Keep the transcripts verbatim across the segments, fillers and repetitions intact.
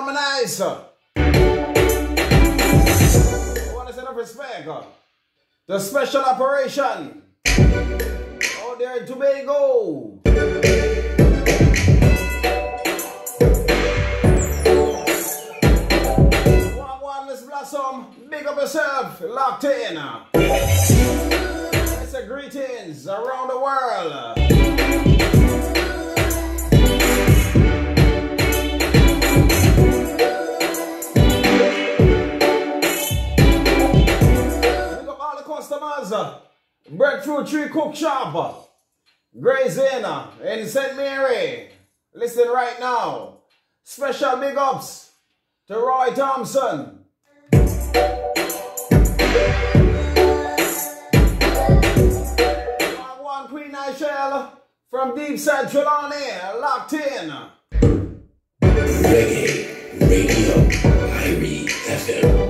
on, my nice. I want to send up respect. The special operation out there in Tobago. One, one, let's blossom. Big up yourself. Locked in. It's a greetings around the world. Customers, Breadfruit Tree Cook Shop, Grazing in Saint Mary. Listen right now. Special big ups to Roy Thompson. One Queen Nichelle from Deep Central on here, locked in. Reggae Radio, Irie F M.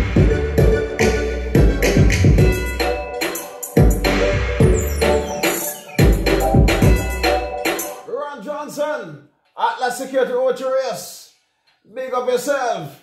Atlas Security Ochoris. Big up yourself.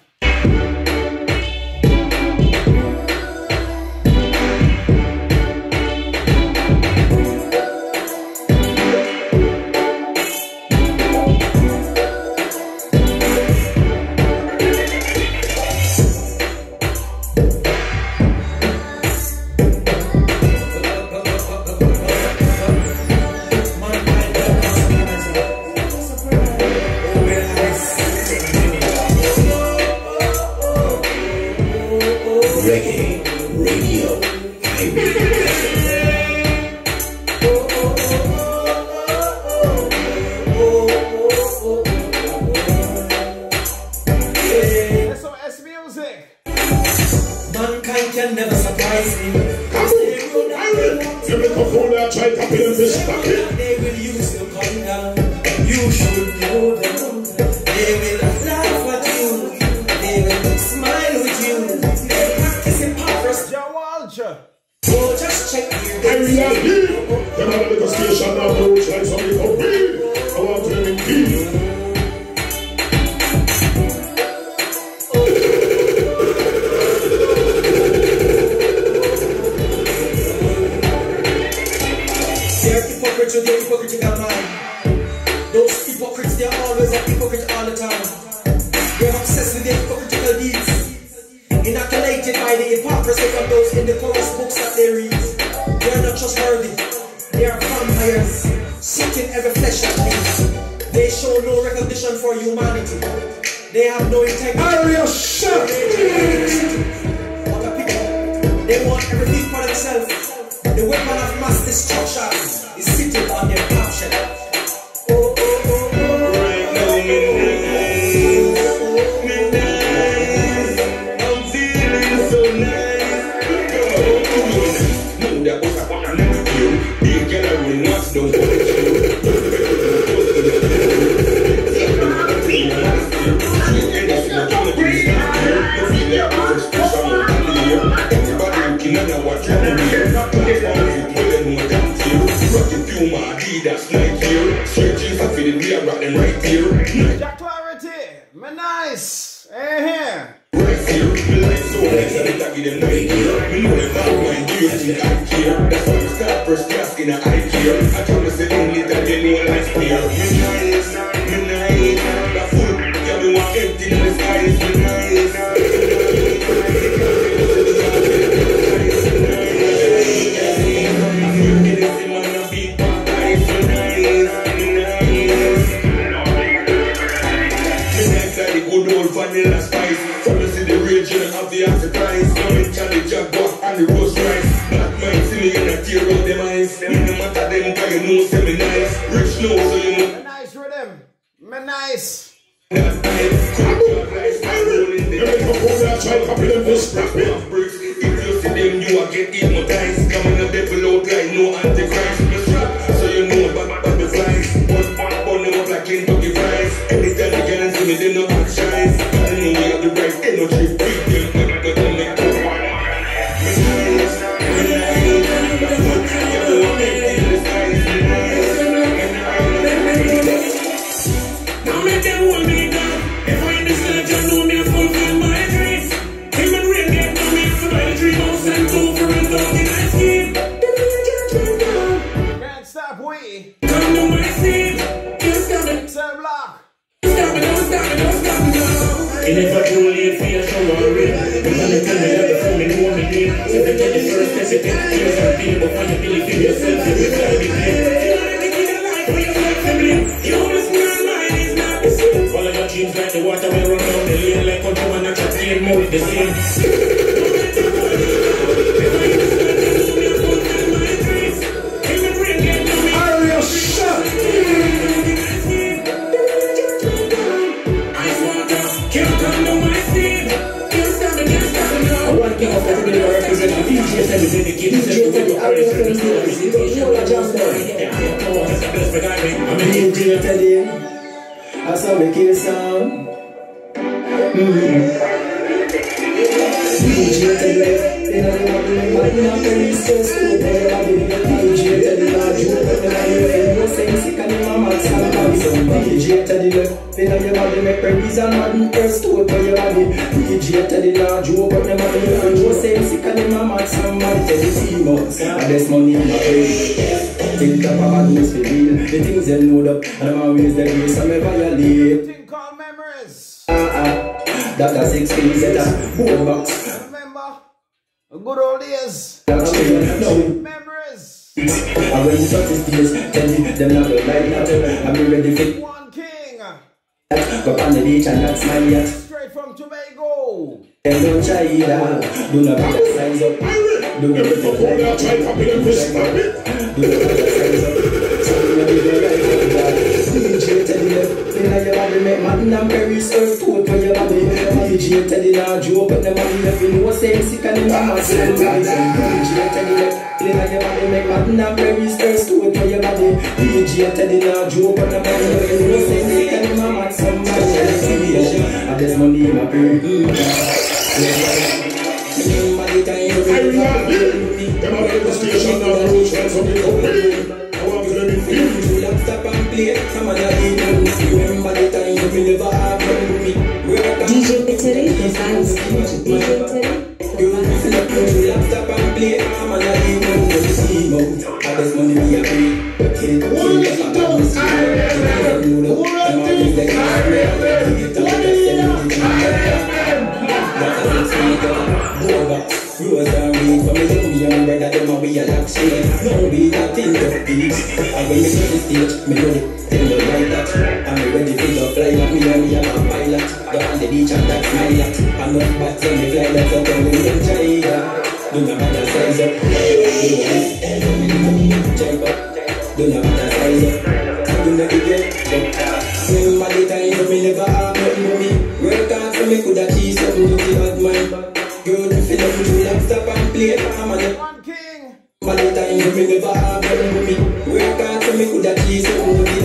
S O S music. Mankind can never surprise me. You make a fool that try to build this bucket. They will use to come down. You should know them. They will laugh at you. They will smile with you. They practice hypocrisy. Jawalcha. So just check your Area B. Them have a little station now. Looks like something for weed. I want them in peace. They're hypocritical mind. Those hypocrites, they're always a hypocrite all the time. They're obsessed with their hypocritical deeds, inoculated by the hypocrisy of those in the chorus books that they read. They're not trustworthy. They are vampires, seeking every flesh at least. They show no recognition for humanity. They have no integrity. Area shut. What a people. They want everything for themselves. The weapon of mass destruction is sitting on their caption. Oh, oh, oh, oh. Right now, midnight. I'm feeling so nice. No, that was a one and never you. You get a relax, don't want you. Everybody looking at what you're doing. That's like here. Straight jeans are fitted, we are rocking right here. Jack Clarity, my nice. Hey, here. Right here, the lights so nice that I give them right here. We know them not mind, do you think I care? That's why we start first class in a eye care. I told us that only that they know life's clear. Me nice, me nice. The food, everyone empty in the skies. Me nice. Vanilla spice, from the city region of the enterprise. I'm in Charlie Jaguar and the Rose Rice. Black mind, see me in a tear of them eyes. No matter them, cause you know, say me nice. Rich know, so you know. My nice rhythm, my nice. That time, cool job, nice, I'm rolling the dice. Try to put them this bricks. If you see them, you will get hypnotized. Coming a devil out like no antichrist. So you know about the flies. One, one, one, them up like Kentucky fries. Anytime you can see me, they know I'm shy. Now make them hold me down. If I in this we. Come to my seat. You stop it. Cell block. Stop it, don't stop it, don't stop it, no. And if I do leave for you, so worry. I'm gonna tell me that before me know me name. So if I get the first president, here's our deal. But when you believe in yourself, you will fly the plane. You want everything in life for yourself to blame. You must know mine is not the same. All of your dreams like the water will run down the lane. Like what you wanna try to gain more the same. I saw me kill sound. D J tell me, in a room, but in a very stress to D J tell me, I do what I no sense, you can even max and max. D J tell me, in a your body, make reason, man, first to your body. D J tell me, I do what I no sense, you can even max and max. Tell the team out, and there's money in my face. Think up about those for real. The things they load up, and I'm always the grace I'm ever violate. Think called memories. Ah ah, that that's six things that a whole box. Remember, the good old days. No. Memories. And when you touch the stage, tell me them not gonna like that. I'm ready for one king. Go on the beach and that's my yacht. Straight from Tobago. Them don't try it out. Do not back the size up. Do not back the size up. Do not back the size up. So you know the right. D J tell you, in your body make man and very surf to for your body. D J tell you now joke but the money left in no sense. He can never match them guys. D J tell you, in your body make man and very surf to for your body. D J tell you now joke but the money left in no sense. He can never match some man. And there's money in my brain. Remember the time you really got me. Them are the station now, roads and something open. I want to let me feel you. Laptop and play, come on, I didn't. Remember the time you really never have me. D J Petere, the fans. D J Petere. You flip your laptop and play, come on, I didn't. When you see me, I guess money be a free. Kid, kid, I'm a miss you. I'm always the car. Get up and send me the Rose and weed for me young young brother, them a be a lock shade. No be that thing to peace. And when me to the stage, me know it, tell them like that. And me ready to go fly like me and me a pilot. Go on the beach and that's my yacht. And not bats when me fly like a tongue in the China. Do not matter size up. Do not jump up. Do not matter size up. Do not get up. Remember the time when me never have nothing for me. Work hard so me coulda cheese something to the bad man. Girl, if you love me, laptop and play, I'm on it. One king. By the time you me never have nothing with me. Work hard so me coulda cheese something to the